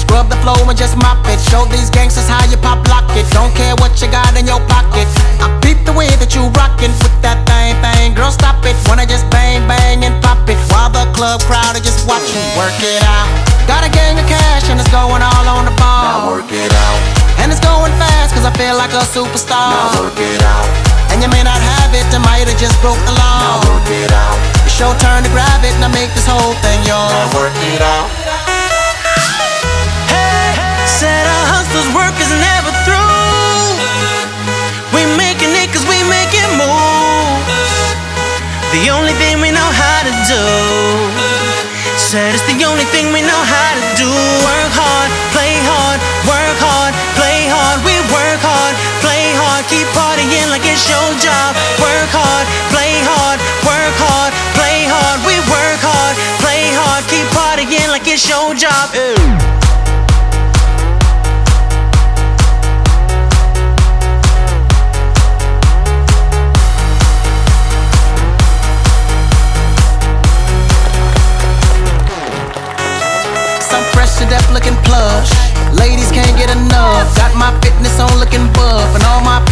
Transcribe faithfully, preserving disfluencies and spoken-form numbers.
Scrub the flow and just mop it. Show these gangsters how you pop lock it. Don't care what you got in your pocket. I peep the way that you rockin' with that thing, thing. Girl, stop it. Wanna just bang, bang and pop it while the club crowd are just watching. Work it out. Got a gang of cash and it's going all on the ball. Now work it out. And it's going fast cause I feel like a superstar. Now work it out. And you may not have it, I might have just broke the law. Now work it out. It's your turn to grab it and I make this whole thing yours. Now work it out. Hey, said our hustler's work is never through. We making it cause we making moves. The only thing we know how to do. Said it's the only thing we know how to do. Work hard, play hard, work hard, play hard. We work hard, play hard, keep partying like it's your job. Work hard, play hard, work hard, play hard. We work hard, play hard, keep partying like it's your job. Ew. Fresh to death looking plush. Ladies can't get enough. Got my fitness on looking buff. And all my